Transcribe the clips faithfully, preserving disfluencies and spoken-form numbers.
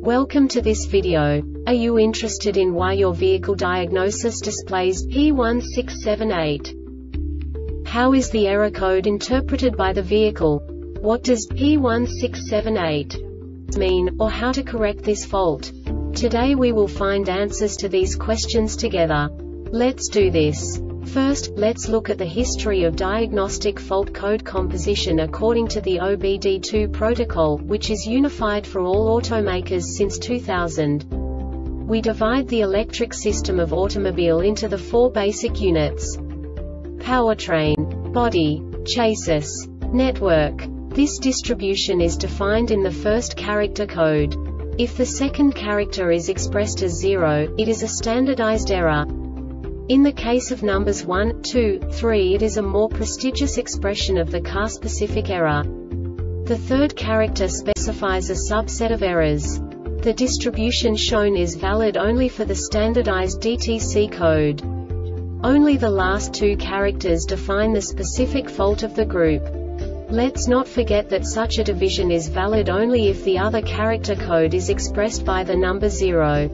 Welcome to this video. Are you interested in why your vehicle diagnosis displays P one six seven eight? How is the error code interpreted by the vehicle? What does P one six seven eight mean, or how to correct this fault? Today we will find answers to these questions together. Let's do this. First, let's look at the history of diagnostic fault code composition according to the O B D two protocol, which is unified for all automakers since two thousand. We divide the electric system of automobile into the four basic units: powertrain, body, chassis, network. This distribution is defined in the first character code. If the second character is expressed as zero, it is a standardized error. In the case of numbers one, two, three, it is a more prestigious expression of the car-specific error. The third character specifies a subset of errors. The distribution shown is valid only for the standardized D T C code. Only the last two characters define the specific fault of the group. Let's not forget that such a division is valid only if the other character code is expressed by the number zero.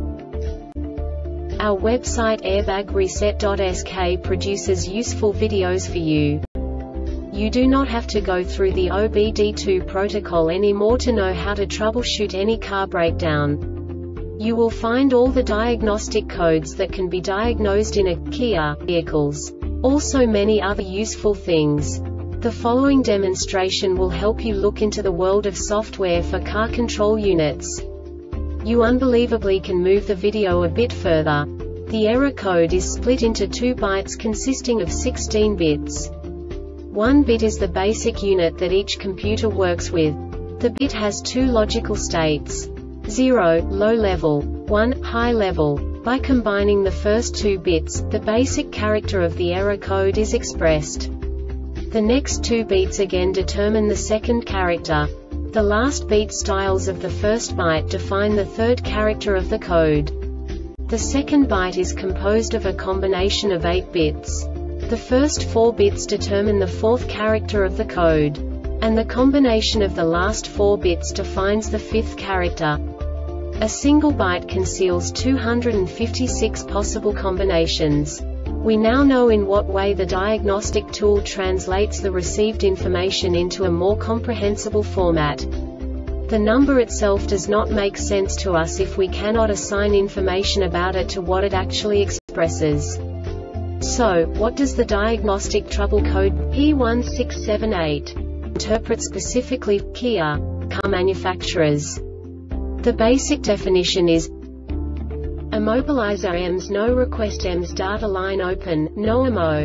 Our website airbag reset dot S K produces useful videos for you. You do not have to go through the O B D two protocol anymore to know how to troubleshoot any car breakdown. You will find all the diagnostic codes that can be diagnosed in a Kia vehicles. Also many other useful things. The following demonstration will help you look into the world of software for car control units. You unbelievably can move the video a bit further. The error code is split into two bytes consisting of sixteen bits. One bit is the basic unit that each computer works with. The bit has two logical states: zero, low level, one, high level. By combining the first two bits, the basic character of the error code is expressed. The next two bits again determine the second character. The last beat styles of the first byte define the third character of the code. The second byte is composed of a combination of eight bits. The first four bits determine the fourth character of the code. And the combination of the last four bits defines the fifth character. A single byte conceals two hundred fifty-six possible combinations. We now know in what way the diagnostic tool translates the received information into a more comprehensible format. The number itself does not make sense to us if we cannot assign information about it to what it actually expresses. So, what does the diagnostic trouble code P one six seven eight interpret specifically for Kia car manufacturers? The basic definition is: immobilizer E M S no request E M S data line open, no M O.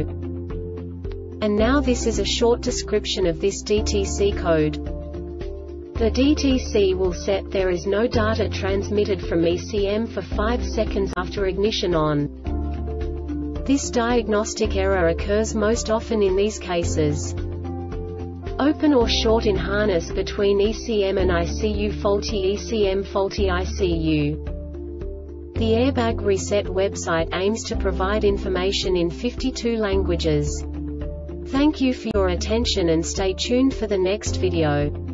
And now this is a short description of this D T C code. The D T C will set there is no data transmitted from E C M for five seconds after ignition on. This diagnostic error occurs most often in these cases: open or short in harness between E C M and I C U, faulty E C M, faulty I C U. The Airbag Reset website aims to provide information in fifty-two languages. Thank you for your attention and stay tuned for the next video.